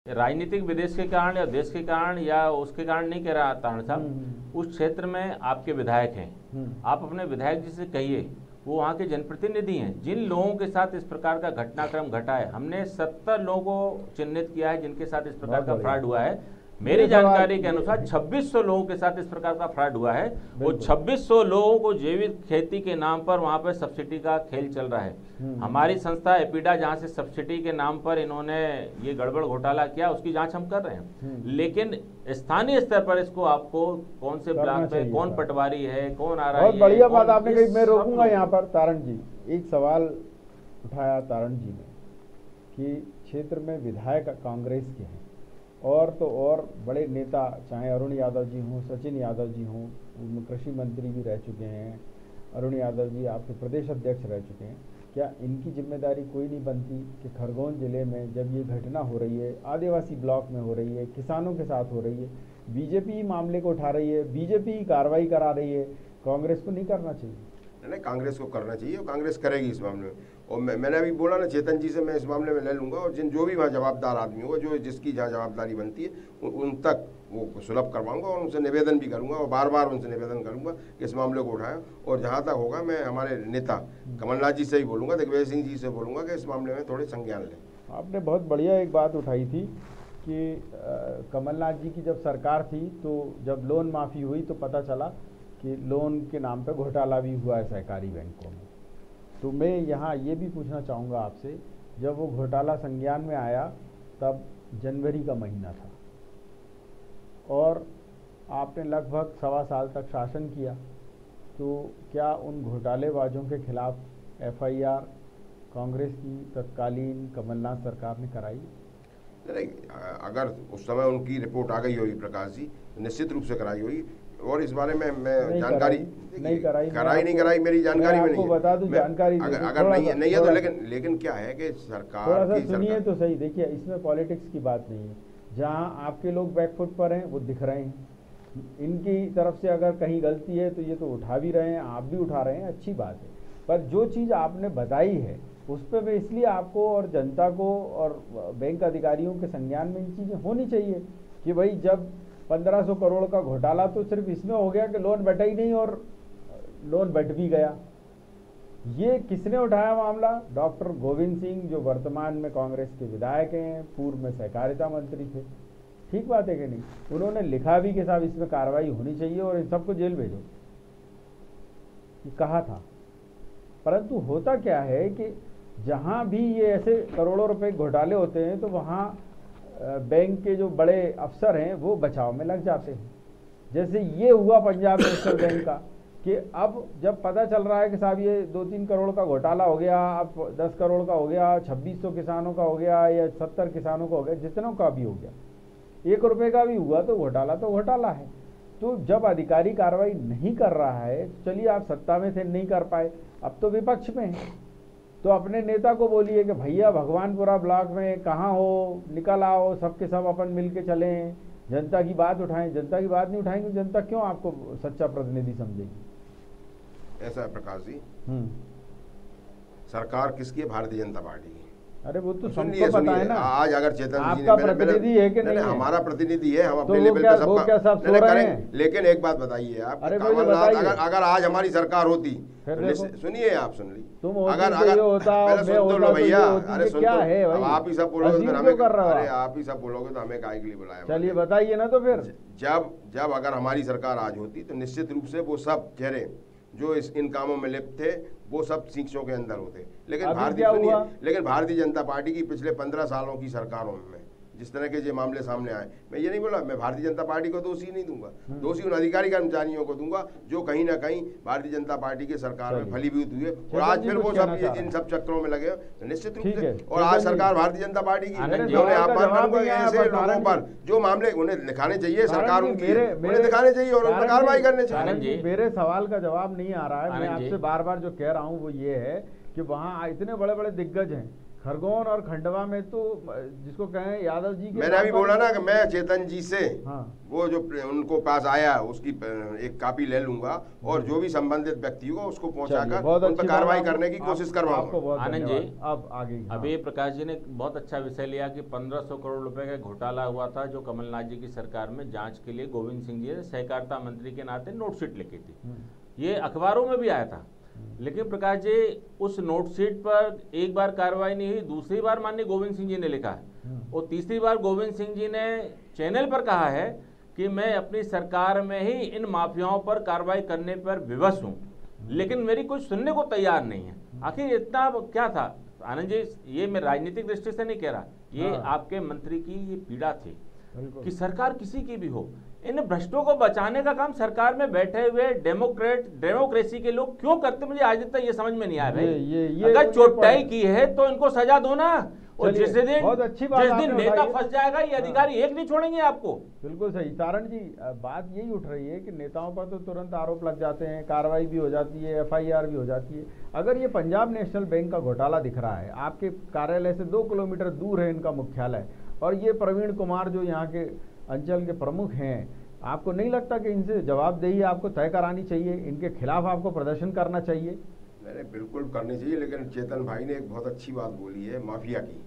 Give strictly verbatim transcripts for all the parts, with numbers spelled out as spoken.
राजनीतिक विदेश के कारण या देश के कारण या उसके कारण नहीं कह रहा तारण साहब, उस क्षेत्र में आपके विधायक हैं, आप अपने विधायक जी से कहिए, वो वहाँ के जनप्रतिनिधि हैं, जिन लोगों के साथ इस प्रकार का घटनाक्रम घटा है, हमने सत्तर लोगों को चिन्हित किया है जिनके साथ इस प्रकार का फ्रॉड हुआ है। मेरी जानकारी के अनुसार छब्बीस सौ लोगों के साथ इस प्रकार का फ्रॉड हुआ है। वो छब्बीस सौ लोगों को जैविक खेती के नाम पर वहां पर सब्सिडी का खेल चल रहा है। हमारी संस्था एपीडा जहां से सब्सिडी के नाम पर इन्होंने ये गड़बड़ घोटाला किया, उसकी जांच हम कर रहे हैं, लेकिन स्थानीय स्तर पर इसको आपको कौन से ब्लॉक में कौन पटवारी है, कौन आ रहा है। बहुत बढ़िया बात आपने कही। मैं रोकूंगा यहाँ पर तारण जी, एक सवाल उठाया तारण जी ने कि क्षेत्र में विधायक कांग्रेस के हैं और तो और बड़े नेता, चाहे अरुण यादव जी हों, सचिन यादव जी हों, कृषि मंत्री भी रह चुके हैं, अरुण यादव जी आपके प्रदेश अध्यक्ष रह चुके हैं, क्या इनकी जिम्मेदारी कोई नहीं बनती कि खरगोन जिले में जब ये घटना हो रही है, आदिवासी ब्लॉक में हो रही है, किसानों के साथ हो रही है, बीजेपी मामले को उठा रही है, बीजेपी कार्रवाई करा रही है, कांग्रेस को नहीं करना चाहिए? नहीं, कांग्रेस को करना चाहिए और कांग्रेस करेगी इस मामले में। और मैं, मैंने अभी बोला ना, चेतन जी से मैं इस मामले में ले लूंगा और जिन जो भी वहाँ जवाबदार आदमी होगा, जो जिसकी जहाँ जवाबदारी बनती है, उन, उन तक वो सुलभ करवाऊंगा और उनसे निवेदन भी करूंगा और बार बार उनसे निवेदन करूंगा कि इस मामले को उठाएं। और जहाँ तक होगा मैं हमारे नेता कमलनाथ जी से ही बोलूँगा, दिग्विजय सिंह जी से बोलूँगा कि इस मामले में थोड़े संज्ञान लें। आपने बहुत बढ़िया एक बात उठाई थी कि कमलनाथ जी की जब सरकार थी तो जब लोन माफ़ी हुई तो पता चला कि लोन के नाम पे घोटाला भी हुआ है सहकारी बैंकों में। तो मैं यहाँ ये भी पूछना चाहूँगा आपसे, जब वो घोटाला संज्ञान में आया तब जनवरी का महीना था और आपने लगभग सवा साल तक शासन किया, तो क्या उन घोटालेबाजों के खिलाफ एफ आई आर कांग्रेस की तत्कालीन कमलनाथ सरकार ने कराई? नहीं, अगर उस समय उनकी रिपोर्ट आ गई होगी प्रकाश जी, तो निश्चित रूप से कराई होगी। और इस बारे में मैं जानकारी नहीं कराई कराई नहीं कराई मेरी जानकारी में नहीं है। बता दूं जानकारी अगर, अगर नहीं है नहीं है तो लेकिन लेकिन क्या है कि सरकार थोड़ा सा सुनिए तो सही। देखिए, इसमें पॉलिटिक्स की बात नहीं है। जहां आपके लोग बैकफुट पर हैं वो दिख रहे हैं, इनकी तरफ से अगर कहीं गलती है तो ये तो उठा भी रहे हैं, आप भी उठा रहे हैं, अच्छी बात है। पर जो चीज़ आपने बताई है उस पर मैं इसलिए आपको और जनता को और बैंक अधिकारियों के संज्ञान में इन चीज़ें होनी चाहिए कि भाई जब पंद्रह सौ करोड़ का घोटाला तो सिर्फ इसमें हो गया कि लोन बटा ही नहीं और लोन बट भी गया। ये किसने उठाया मामला? डॉक्टर गोविंद सिंह, जो वर्तमान में कांग्रेस के विधायक हैं, पूर्व में सहकारिता मंत्री थे। ठीक बात है कि नहीं? उन्होंने लिखा भी कि साहब इसमें कार्रवाई होनी चाहिए और इन सबको जेल भेजो, कहा था। परंतु होता क्या है कि जहां भी ये ऐसे करोड़ों रुपए घोटाले होते हैं तो वहां बैंक के जो बड़े अफसर हैं वो बचाव में लग जाते हैं। जैसे ये हुआ पंजाब नेशनल बैंक का कि अब जब पता चल रहा है कि साहब ये दो तीन करोड़ का घोटाला हो गया, अब दस करोड़ का हो गया, छब्बीस सौ किसानों का हो गया या सत्तर किसानों का हो गया, जितनों का भी हो गया, एक रुपए का भी हुआ तो घोटाला तो घोटाला है। तो जब अधिकारी कार्रवाई नहीं कर रहा है, चलिए आप सत्ता में थे नहीं कर पाए, अब तो विपक्ष में है, तो अपने नेता को बोलिए कि भैया भगवानपुरा ब्लॉक में कहाँ हो, निकल आओ, सबके सब अपन मिल के चलें, जनता की बात उठाएं। जनता की बात नहीं उठाएंगे, जनता क्यों आपको सच्चा प्रतिनिधि समझेगी? ऐसा है प्रकाश जी, सरकार किसकी है? भारतीय जनता पार्टी की। अरे वो तो सबको पता है ना। आज अगर चेतन आपका प्रतिनिधि है कि नहीं? हमारा प्रतिनिधि है, हम अपने तो लेवल पे सबका करें। लेकिन एक बात बताइए आप, कमलनाथ अगर अगर आज हमारी सरकार होती, सुनिए आप सुन ली, अगर अगर पहले सुन तो लो भैया, अरे सुन तो, आप ही सब बोलोगे तो हमें, अरे आप ही सब बोलोगे तो हमें काहे के लिए बुलाया? चलिए बताइए ना। तो फिर जब जब अगर हमारी सरकार आज होती तो निश्चित रूप से वो सब चेहरे जो इस इन कामों में लिप्त थे वो सब शिक्षों के अंदर होते। लेकिन भारतीय सुनिए लेकिन भारतीय जनता पार्टी की पिछले पंद्रह सालों की सरकारों में जिस तरह के ये मामले सामने आए, मैं ये नहीं बोला मैं भारतीय जनता पार्टी को दोषी नहीं दूंगा, दोषी उन अधिकारी कर्मचारियों को दूंगा जो कहीं ना कहीं भारतीय जनता पार्टी के सरकार में फलीभूत हुए और आज फिर वो सब इन सब चक्रों में लगे निश्चित रूप से। और आज सरकार भारतीय जनता पार्टी की ऐसे लोगों पर जो मामले उन्हें दिखाने चाहिए, सरकार उनकी उन्हें दिखाने चाहिए और उन पर कार्रवाई करनी चाहिए। मेरे सवाल का जवाब नहीं आ रहा है। मैं आपसे बार बार जो कह रहा हूँ वो ये है कि वहाँ इतने बड़े बड़े दिग्गज हैं, खरगोन और खंडवा में तो जिसको कहें यादव जी के, मैंने अभी बोला ना कि मैं चेतन जी से हाँ। वो जो उनको पास आया उसकी एक कॉपी ले लूंगा और जो भी संबंधित व्यक्ति होगा उसको पहुंचाकर उन पर कार्रवाई करने की कोशिश करवाऊंगा। आनंद जी, अब आगे अभी प्रकाश जी ने बहुत अच्छा विषय लिया कि पंद्रह सौ करोड़ रुपए का घोटाला हुआ था जो कमलनाथ जी की सरकार में जांच के लिए गोविंद सिंह जी ने सहकारिता मंत्री के नाते नोटशीट लिखी थी। ये अखबारों में भी आया था, लेकिन प्रकाश जी उस नोटशीट पर एक बार कार्रवाई नहीं हुई, दूसरी बार माननीय गोविंद सिंह जी ने लिखा है और तीसरी बार गोविंद सिंह जी ने चैनल पर कहा है कि मैं अपनी सरकार में ही इन माफियाओं पर कार्रवाई करने पर विवश हूं, लेकिन मेरी कोई सुनने को तैयार नहीं है। आखिर इतना क्या था? आनंद जी, ये मैं राजनीतिक दृष्टि से नहीं कह रहा, ये हाँ। आपके मंत्री की ये पीड़ा थी कि सरकार किसी की भी हो, इन भ्रष्टों को बचाने का काम सरकार में बैठे हुए डेमोक्रेट डेमोक्रेसी के लोग क्यों करते? मुझे आज तक ये समझ में नहीं आ रहा है। अगर चोटाई की है तो इनको सजा दो ना, और जिस दिन बहुत अच्छी बात जिस दिन नेता फंस जाएगा ये अधिकारी एक नहीं छोड़ेंगे आपको। बिल्कुल सही तारण जी, बात यही उठ रही है कि नेताओं पर तो तुरंत आरोप लग जाते हैं, कार्रवाई भी हो जाती है, एफ आई आर भी हो जाती है। अगर ये पंजाब नेशनल बैंक का घोटाला दिख रहा है, आपके कार्यालय से दो किलोमीटर दूर है इनका मुख्यालय, और ये प्रवीण कुमार जो यहाँ के अंचल के प्रमुख हैं, आपको नहीं लगता कि इनसे जवाबदेही आपको तय करानी चाहिए, इनके खिलाफ आपको प्रदर्शन करना चाहिए? नहीं, बिल्कुल करनी चाहिए, लेकिन चेतन भाई ने एक बहुत अच्छी बात बोली है माफिया की।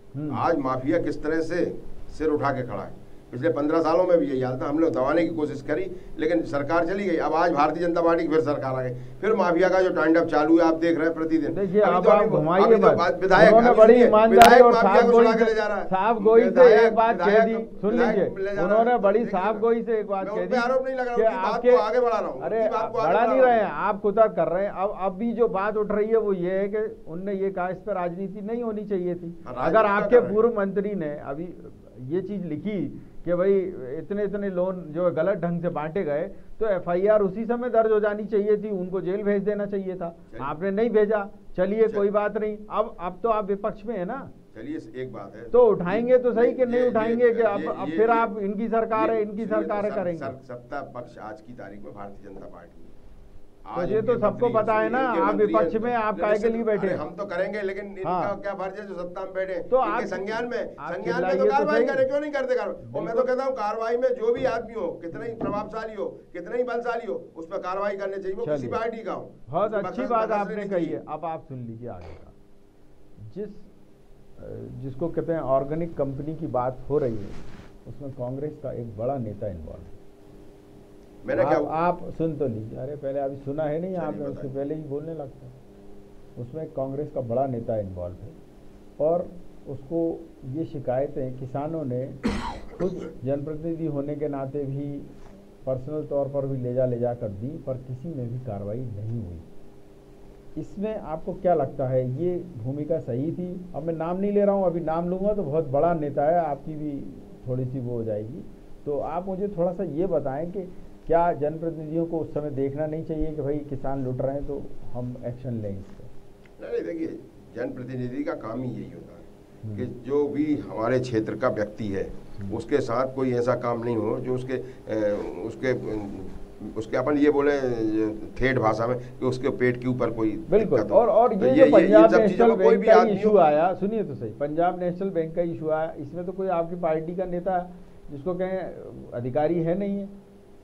आज माफिया किस तरह से सिर उठा के खड़ा है। पिछले पंद्रह सालों में भी यही हाल था, हम लोग दबाने की कोशिश करी लेकिन सरकार चली गई। अब आज भारतीय जनता पार्टी की फिर सरकार आ गई, फिर माफिया का जो तांडव चालू है आप देख रहे हैं प्रतिदिन। देखिए आप घुमाइए मत, उन्होंने बड़ी ईमानदारी और साफ गोई से साफ गोई से एक बात कह दी, सुन लीजिए, उन्होंने बड़ी साफ गोई से एक बात कह दी, आरोप नहीं लगा रहा, आपके आगे बढ़ा रहा हूँ। अरे बढ़ा नहीं रहे हैं आप, कुतर्क कर रहे हैं। अब अब भी जो बात उठ रही है वो ये है कि उनने ये कहा इस पर राजनीति नहीं होनी चाहिए थी। अगर आपके पूर्व मंत्री ने अभी ये चीज लिखी कि भाई इतने इतने लोन जो गलत ढंग से बांटे गए, तो एफ आई आर उसी समय दर्ज हो जानी चाहिए थी, उनको जेल भेज देना चाहिए था, आपने नहीं भेजा। चलिए कोई बात नहीं, अब अब तो आप विपक्ष में है ना, चलिए एक बात है तो उठाएंगे तो सही कि नहीं उठाएंगे कि अब अब फिर आप इनकी सरकार है इनकी सरकार करेंगे। सत्ता पक्ष आज की तारीख में भारतीय जनता पार्टी, तो ये तो सबको पता है ना, आप विपक्ष में आप काय के लिए बैठे? हम तो करेंगे, लेकिन इनका हाँ। क्या फर्ज है जो सत्ता में बैठे तो आप संज्ञान में संज्ञान में तो कार्रवाई करें, क्यों नहीं करते कार्रवाई? और मैं तो कहता हूँ कार्रवाई में जो भी आदमी हो, कितना ही प्रभावशाली हो, कितना ही बलशाली हो, उस पर कार्रवाई करनी चाहिए, वो किसी पार्टी का हो। बहुत अच्छी बात आपने कही है। अब आप सुन लीजिए आगे का, जिस जिसको कहते हैं ऑर्गेनिक कंपनी की बात हो रही है, उसमें कांग्रेस का एक बड़ा नेता इन्वॉल्व है। मैंने आप, क्या आप सुन तो लीजिए, अरे पहले अभी सुना है नहीं आपने, उससे पहले ही बोलने लगता है। उसमें कांग्रेस का बड़ा नेता इन्वॉल्व है और उसको ये शिकायतें किसानों ने खुद जनप्रतिनिधि होने के नाते भी पर्सनल तौर पर भी ले जा ले जा कर दी, पर किसी में भी कार्रवाई नहीं हुई। इसमें आपको क्या लगता है, ये भूमिका सही थी? अब मैं नाम नहीं ले रहा हूँ, अभी नाम लूँगा तो बहुत बड़ा नेता है, आपकी भी थोड़ी सी वो हो जाएगी। तो आप मुझे थोड़ा सा ये बताएं कि क्या जनप्रतिनिधियों को उस समय देखना नहीं चाहिए कि भाई किसान लुट रहे हैं तो हम एक्शन लें इस पर? नहीं, देखिए जनप्रतिनिधि का काम ही यही होता है कि जो भी हमारे क्षेत्र का व्यक्ति है उसके साथ कोई ऐसा काम नहीं हो जो उसके उसके उसके अपन ये बोले ठेठ भाषा में कि उसके पेट के ऊपर कोई बिल्कुल। और और ये, तो ये जो पंजाब नेशनल बैंक का इशू आया, सुनिए तो सही, पंजाब नेशनल बैंक का इशू आया, इसमें तो कोई आपकी पार्टी का नेता जिसको कहें अधिकारी है नहीं है,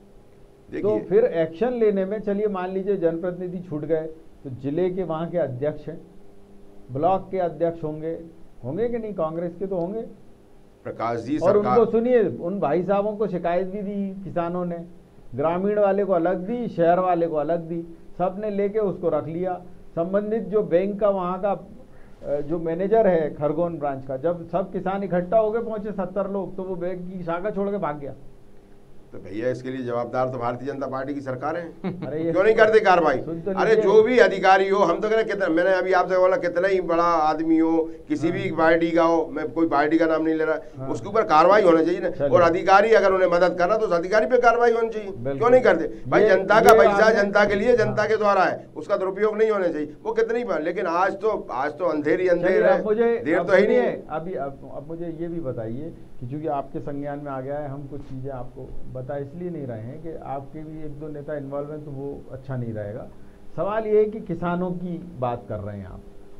तो फिर एक्शन लेने में, चलिए मान लीजिए जनप्रतिनिधि छूट गए, तो जिले के वहाँ के अध्यक्ष हैं, ब्लॉक के अध्यक्ष होंगे होंगे कि नहीं, कांग्रेस के तो होंगे। प्रकाश जी और उनको सुनिए, उन भाई साहबों को शिकायत भी दी किसानों ने, ग्रामीण वाले को अलग दी, शहर वाले को अलग दी, सब ने लेके उसको रख लिया। संबंधित जो बैंक का वहाँ का जो मैनेजर है खरगोन ब्रांच का, जब सब किसान इकट्ठा हो गए, पहुंचे सत्तर लोग, तो वो बैंक की शाखा छोड़ के भाग गया। तो भैया इसके लिए जवाबदार तो भारतीय जनता पार्टी की सरकार है। अरे क्यों नहीं करते कार्रवाई? अरे जो भी अधिकारी हो, हम तो कह रहे कितना, मैंने अभी आपसे बोला कितना ही बड़ा आदमी हो, किसी हाँ। भी पार्टी का हो, मैं कोई पार्टी का नाम नहीं ले रहा, हाँ। उसके ऊपर कार्रवाई होनी चाहिए ना। और अधिकारी अगर उन्हें मदद कर रहा तो उस अधिकारी पे कार्रवाई होनी चाहिए। क्यों नहीं करते भाई? जनता का पैसा जनता के लिए, जनता के द्वारा है, उसका दुरुपयोग नहीं होना चाहिए, वो कितनी बार। लेकिन आज तो आज तो अंधेरी अंधेर है, देर तो ही नहीं है। अभी अब मुझे ये भी बताइए कि चूंकि आपके संज्ञान में आ गया है, हम कुछ चीजें आपको बता इसलिए नहीं रहे हैं कि आपके भी एक दो नेता इन्वॉल्व हैं तो वो अच्छा नहीं रहेगा। सवाल ये है कि किसानों की बात कर रहे हैं आप,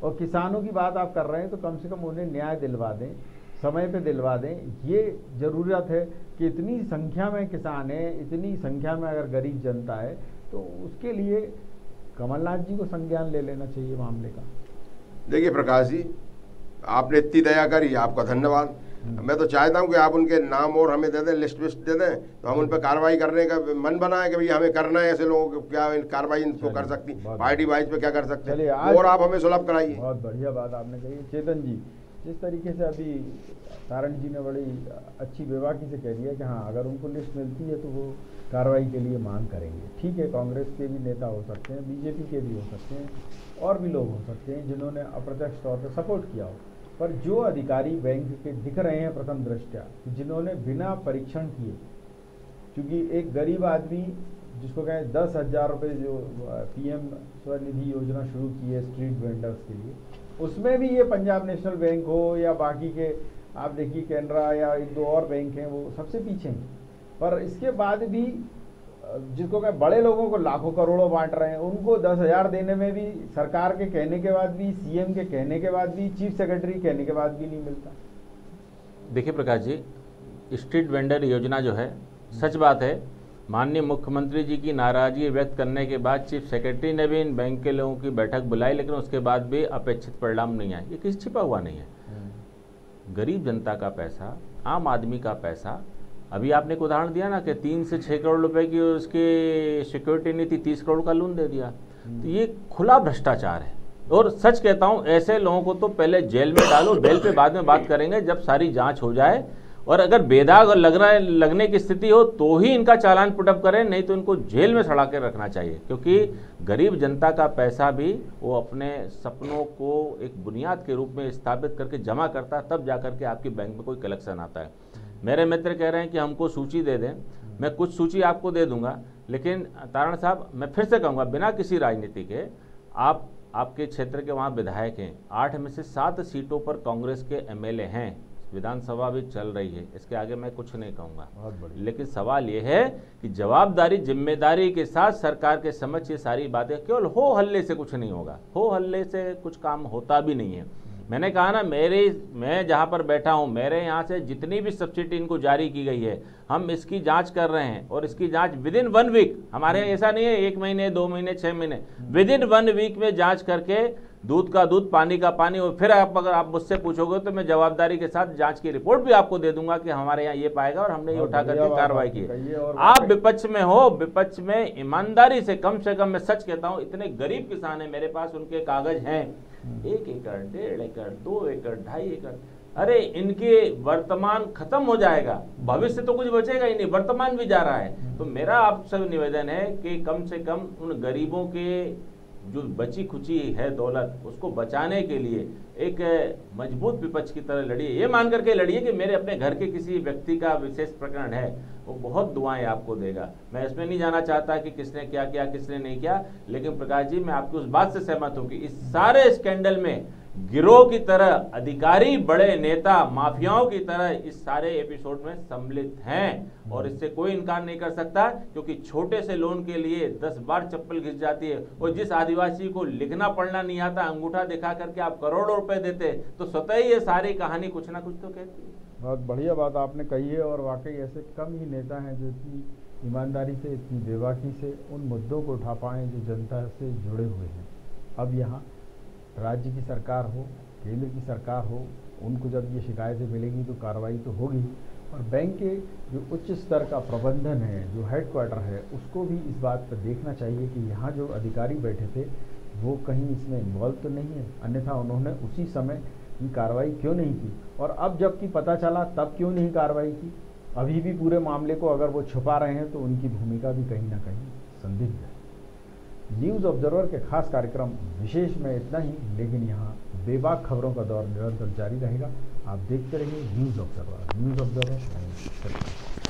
और किसानों की बात आप कर रहे हैं तो कम से कम उन्हें न्याय दिलवा दें, समय पे दिलवा दें। ये ज़रूरत है कि इतनी संख्या में किसान हैं, इतनी संख्या में अगर गरीब जनता है तो उसके लिए कमलनाथ जी को संज्ञान ले लेना चाहिए मामले का। देखिए प्रकाश जी, आपने इतनी दया करी, आपका धन्यवाद। मैं तो चाहता हूं कि आप उनके नाम और हमें दे दें, लिस्ट विस्ट दे दें, तो हम उन पर कार्रवाई करने का मन बनाए कि भाई हमें करना है, ऐसे लोगों को क्या कार्रवाई इनको कर सकती, पार्टी वाइज पे क्या कर सकते हैं, और आप हमें सुलभ कराइए। बहुत बढ़िया बात आपने कही चेतन जी। जिस तरीके से अभी तारण जी ने बड़ी अच्छी बेबाकी से कह दिया कि हाँ अगर उनको लिस्ट मिलती है तो वो कार्रवाई के लिए मांग करेंगे। ठीक है, कांग्रेस के भी नेता हो सकते हैं, बीजेपी के भी हो सकते हैं, और भी लोग हो सकते हैं जिन्होंने अप्रत्यक्ष तौर पर सपोर्ट किया हो, पर जो अधिकारी बैंक के दिख रहे हैं प्रथम दृष्टया, जिन्होंने बिना परीक्षण किए, क्योंकि एक गरीब आदमी जिसको कहें दस हजार रुपये जो पीएम स्वनिधि योजना शुरू की है स्ट्रीट वेंडर्स के लिए, उसमें भी ये पंजाब नेशनल बैंक हो या बाकी के आप देखिए कैनरा या एक दो और बैंक हैं वो सबसे पीछे हैं, पर इसके बाद भी जिसको कहें बड़े लोगों को लाखों करोड़ों बांट रहे हैं, उनको दस हजार देने में भी सरकार के कहने के बाद भी, सीएम के कहने के बाद भी, चीफ सेक्रेटरी कहने के बाद भी नहीं मिलता। देखिए प्रकाश जी, स्ट्रीट वेंडर योजना जो है, सच बात है, माननीय मुख्यमंत्री जी की नाराजगी व्यक्त करने के बाद चीफ सेक्रेटरी ने भी इन बैंक के लोगों की बैठक बुलाई, लेकिन उसके बाद भी अपेक्षित परिणाम नहीं आए। ये किसी छिपा हुआ नहीं है, गरीब जनता का पैसा, आम आदमी का पैसा। अभी आपने एक उदाहरण दिया ना कि तीन से छः करोड़ रुपए की उसकी सिक्योरिटी नहीं थी, तीस करोड़ का लोन दे दिया, तो ये खुला भ्रष्टाचार है। और सच कहता हूँ, ऐसे लोगों को तो पहले जेल में डालो, बेल पे बाद में बात करेंगे जब सारी जांच हो जाए, और अगर बेदाग और लग रहा लगने की स्थिति हो तो ही इनका चालान पुटअप करें, नहीं तो इनको जेल में सड़ा के रखना चाहिए। क्योंकि गरीब जनता का पैसा भी वो अपने सपनों को एक बुनियाद के रूप में स्थापित करके जमा करता है, तब जाकर के आपके बैंक में कोई कलेक्शन आता है। मेरे मित्र कह रहे हैं कि हमको सूची दे दें, मैं कुछ सूची आपको दे दूंगा, लेकिन तारण साहब मैं फिर से कहूँगा, बिना किसी राजनीति के, आप आपके क्षेत्र के वहाँ विधायक हैं, आठ में से सात सीटों पर कांग्रेस के एमएलए हैं, विधानसभा भी चल रही है, इसके आगे मैं कुछ नहीं कहूँगा। लेकिन सवाल ये है कि जवाबदारी जिम्मेदारी के साथ सरकार के समक्ष ये सारी बातें, केवल हो हल्ले से कुछ नहीं होगा, हो हल्ले से कुछ काम होता भी नहीं है। मैंने कहा ना, मेरे मैं जहाँ पर बैठा हूँ, मेरे यहाँ से जितनी भी सब्सिडी इनको जारी की गई है, हम इसकी जांच कर रहे हैं, और इसकी जांच विद इन वन वीक, हमारे यहाँ ऐसा नहीं है एक महीने, दो महीने, छः महीने, विद इन वन वीक में जांच करके दूध का दूध, पानी का पानी, और फिर आप अगर आप मुझसे पूछोगे तो मैं जवाबदारी के साथ जांच की रिपोर्ट भी आपको दे दूंगा कि हमारे यहाँ ये पाएगा और हमने ये उठा करके कार्रवाई की। आप विपक्ष में हो, विपक्ष में ईमानदारी से, कम से कम मैं सच कहता हूँ, इतने गरीब किसान है मेरे पास, उनके कागज हैं एक एकड़, डेढ़ एकड़, दो एकड़, ढाई एकड़, अरे इनके वर्तमान खत्म हो जाएगा, भविष्य तो कुछ बचेगा ही नहीं, वर्तमान भी जा रहा है। तो मेरा आपसे निवेदन है कि कम से कम उन गरीबों के जो बची खुची है दौलत, उसको बचाने के लिए एक मजबूत विपक्ष की तरह लड़िए। ये मान करके लड़िए कि मेरे अपने घर के किसी व्यक्ति का विशेष प्रकरण है, वो बहुत दुआएं आपको देगा। मैं इसमें नहीं जाना चाहता कि किसने क्या किया किसने नहीं किया, लेकिन प्रकाश जी मैं आपकी उस बात से सहमत हूं कि इस सारे स्कैंडल में गिरोह की तरह अधिकारी, बड़े नेता, माफियाओं की तरह इस सारे एपिसोड में सम्मिलित हैं, और इससे कोई इनकार नहीं कर सकता, क्योंकि छोटे से लोन के लिए दस बार चप्पल घिस जाती है। और जिस आदिवासी को लिखना पढ़ना नहीं आता, अंगूठा दिखा करके आप करोड़ों रुपए देते, तो स्वतः ही ये सारी कहानी कुछ ना कुछ तो कहती है। बहुत बढ़िया बात आपने कही है, और वाकई ऐसे कम ही नेता हैं जो इतनी ईमानदारी से, इतनी बेबाकी से उन मुद्दों को उठा पाएं जो जनता से जुड़े हुए हैं। अब यहाँ राज्य की सरकार हो, केंद्र की सरकार हो, उनको जब ये शिकायतें मिलेंगी तो कार्रवाई तो होगी, और बैंक के जो उच्च स्तर का प्रबंधन है, जो हेडक्वार्टर है, उसको भी इस बात पर देखना चाहिए कि यहाँ जो अधिकारी बैठे थे वो कहीं इसमें इन्वॉल्व तो नहीं है, अन्यथा उन्होंने उसी समय ये कार्रवाई क्यों नहीं की, और अब जबकि पता चला तब क्यों नहीं कार्रवाई की। अभी भी पूरे मामले को अगर वो छुपा रहे हैं तो उनकी भूमिका भी कहीं ना कहीं संदिग्ध है। न्यूज़ ऑब्जर्वर के खास कार्यक्रम विशेष में इतना ही, लेकिन यहाँ बेबाक खबरों का दौर निरंतर जारी रहेगा। आप देखते रहिए न्यूज़ ऑब्जर्वर। News observer.